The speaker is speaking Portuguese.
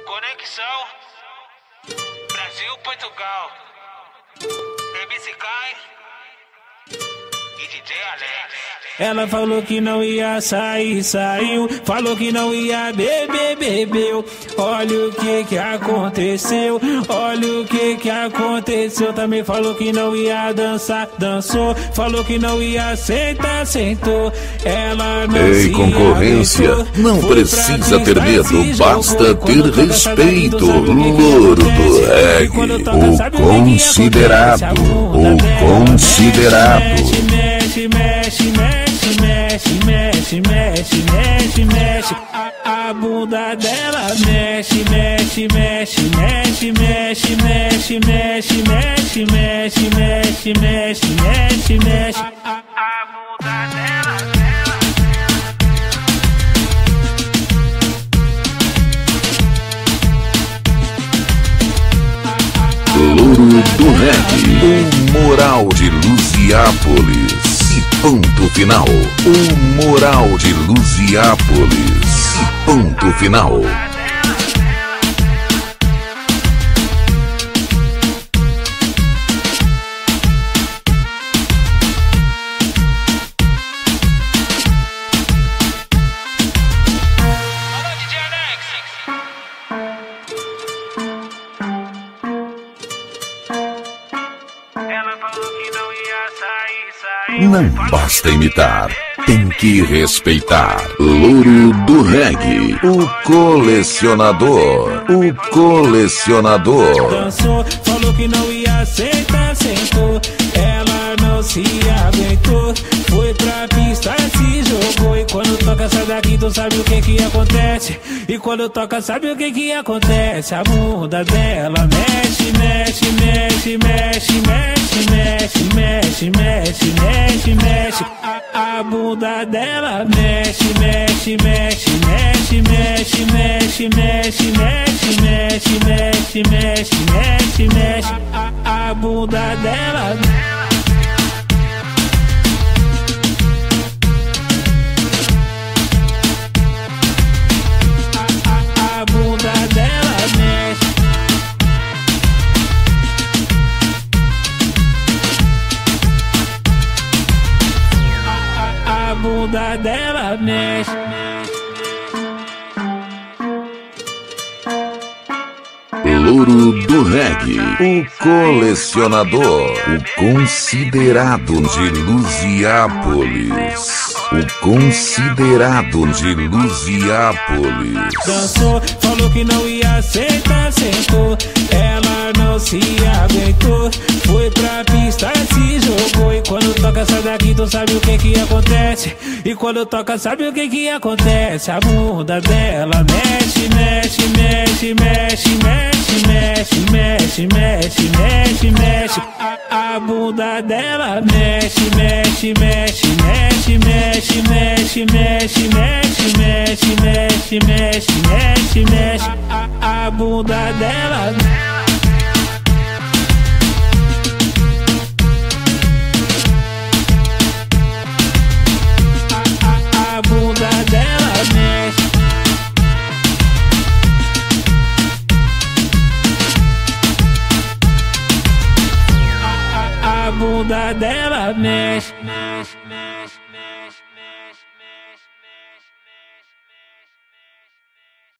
Conexão Brasil-Portugal, MC Kai e DJ Alex. Ela falou que não ia sair, saiu. Falou que não ia beber, bebeu. Olha o que aconteceu. Olha o que aconteceu. Também falou que não ia dançar, dançou. Falou que não ia sentar, sentou. Ela não Ei, concorrência, não precisa ter medo, basta ter respeito. Louro do reggae, o considerado, o considerado. Mexe, mexe, mexe, mexe, mexe, mexe, mexe, mexe. A bunda dela mexe, mexe, mexe, mexe, mexe, mexe, mexe, mexe, mexe, mexe, mexe, mexe, mexe. A bunda dela. Louro do reggae, o moral de Luziápolis. E ponto final. O moral de Luziápolis. E ponto final. Não basta imitar, tem que respeitar. Louro do reggae, o colecionador, o colecionador. Dançou, falou que não ia sentar, sentou. Ela não se aguentou, foi pra pista, se jogou. E quando toca sai daqui, tu sabe o que acontece. E quando toca sabe o que acontece. A bunda dela mexe, mexe, mexe, mexe, mexe, mexe, mexe, mexe, mexe, mexe. A bunda dela mexe, mexe, mexe, mexe, mexe, mexe, mexe, mexe, mexe, mexe, mexe, mexe, mexe. A bunda dela. A bunda dela mexe. A bunda dela mexe. Louro do reggae, o colecionador, o considerado de Luziápolis. O considerado de Luziápolis. Dançou, falou que não ia sentar, sentou. Ela não se aguentou, foi pra pista, se jogou. E quando toca sai daqui, tu sabe o que acontece. E quando toca sabe o que acontece. A bunda dela mexe, mexe, mexe, mexe, mexe, mexe, mexe, mexe, mexe, mexe. A bunda dela mexe, mexe, mexe, mexe, mexe, mexe, mexe, mexe, mexe, mexe, mexe, mexe, mexe. A bunda dela. A bunda dela mexe. A bunda dela mexe.